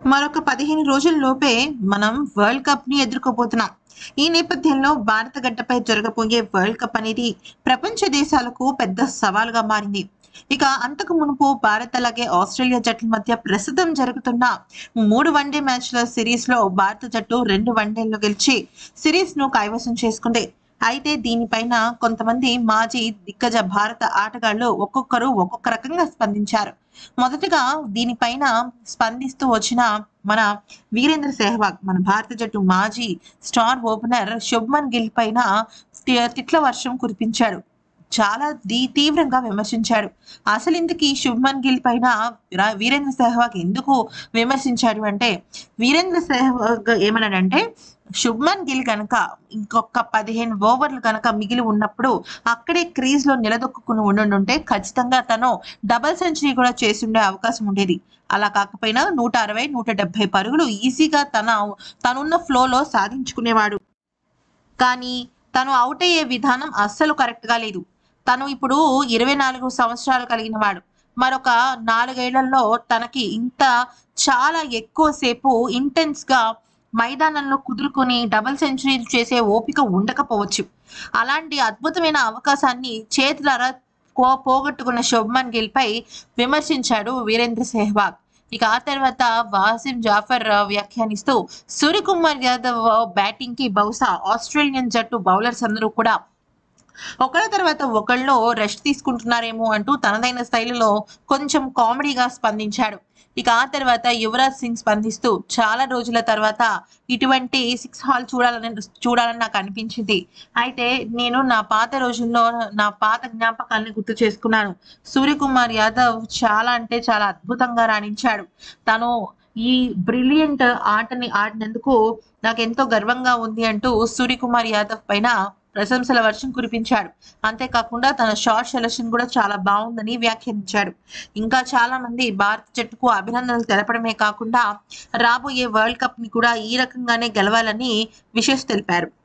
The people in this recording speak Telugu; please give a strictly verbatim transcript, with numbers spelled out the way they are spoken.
మరొక పదిహేను రోజుల్లోపే మనం వరల్డ్ కప్‌ని ఎదుర్కోబోతున్నాం. ఈ నేపథ్యంలో భారత గడ్డపై జరగబోయే వరల్డ్ కప్ అనేది ప్రపంచ దేశాలకు పెద్ద సవాలుగా మారింది. ఇక అంతకు మునుపు భారత్ అలాగే ఆస్ట్రేలియా జట్ల మధ్య ప్రస్తుతం జరుగుతున్న మూడు వన్‌డే మ్యాచ్‌ల సిరీస్‌లో భారత జట్టు రెండు వన్‌డేల్లో గెలిచి సిరీస్‌ను కైవసం చేసుకుంది. అయితే దీనిపైన కొంతమంది మాజీ దిగ్గజ భారత ఆటగాళ్లు ఒక్కొక్కరు ఒక్కొక్క రకంగా స్పందించారు. మొదటగా దీనిపైన స్పందిస్తూ వచ్చిన మన వీరేంద్ర సెహ్వాగ్, మన భారత జట్టు మాజీ స్టార్ ఓపెనర్ శుభ్మన్ గిల్ పైన తి తిట్ల వర్షం కురిపించాడు. చాలా ది తీవ్రంగా విమర్శించాడు. అసలింతకీ శుభ్మన్ గిల్ పైన ర వీరేంద్ర సెహ్వాగ్ ఎందుకు విమర్శించాడు అంటే, వీరేంద్ర సెహ్వాగ్ ఏమన్నాడంటే, శుభ్మన్ గిల్ గనక ఇంకొక పదిహేను ఓవర్లు గనక మిగిలి ఉన్నప్పుడు అక్కడే క్రీజ్‌లో నిలదొక్కుకొని ఉండుంటే ఖచ్చితంగా తను డబుల్ సెంచరీ కూడా చేసుండే అవకాశం ఉండేది. అలా కాకపోయినా నూట అరవై, నూట డెబ్బై పరుగులు ఈజీగా తన తనున్న ఫ్లోలో సాధించుకునేవాడు. కానీ తను ఔట్ అయ్యే విధానం అస్సలు కరెక్ట్‌గా లేదు. తను ఇప్పుడు ఇరవై నాలుగు సంవత్సరాలు కలిగిన వాడు. మరొక నాలుగు ఏళ్లలో తనకి ఇంత చాలా ఎక్కువ సేపు ఇంటెన్స్‌గా మైదానంలో కుదురుకొని డబుల్ సెంచరీలు చేసే ఓపిక ఉండకపోవచ్చు. అలాంటి అద్భుతమైన అవకాశాన్ని చేతులారా కో పోగొట్టుకున్న శుభ్మన్ గిల్‌పై విమర్శించాడు వీరేంద్ర సెహ్వాగ్. ఇక ఆ తర్వాత వాసిం జాఫర్ వ్యాఖ్యానిస్తూ, సూర్యకుమార్ యాదవ్ బ్యాటింగ్‌కి బహుశా ఆస్ట్రేలియన్ జట్టు బౌలర్స్ అందరూ కూడా ఒకళ్ళ తర్వాత ఒకళ్ళు రెస్ట్ తీసుకుంటున్నారేమో అంటూ తనదైన శైలిలో కొంచెం కామెడీగా స్పందించాడు. ఇక ఆ తర్వాత యువరాజ్ సింగ్ స్పందిస్తూ, చాలా రోజుల తర్వాత ఇటువంటి సిక్స్ హాల్ చూడాలని చూడాలని నాకు అనిపించింది. అయితే నేను నా పాత రోజుల్లో నా పాత జ్ఞాపకాల్ని గుర్తు చేసుకున్నాను. సూర్యకుమార్ యాదవ్ చాలా అంటే చాలా అద్భుతంగా రాణించాడు. తను ఈ బ్రిలియంట్ ఆటని ఆడినందుకు నాకెంతో గర్వంగా ఉంది అంటూ సూర్యకుమార్ యాదవ్ పైన ప్రశంసల వర్షం కురిపించాడు. అంతేకాకుండా తన షాట్ సెలక్షన్ కూడా చాలా బావుందని వ్యాఖ్యానించాడు. ఇంకా చాలా మంది భారత జట్టుకు అభినందనలు తెలపడమే కాకుండా రాబోయే వరల్డ్ కప్‌ని కూడా ఈ రకంగానే గెలవాలని విషెస్ తెలిపారు.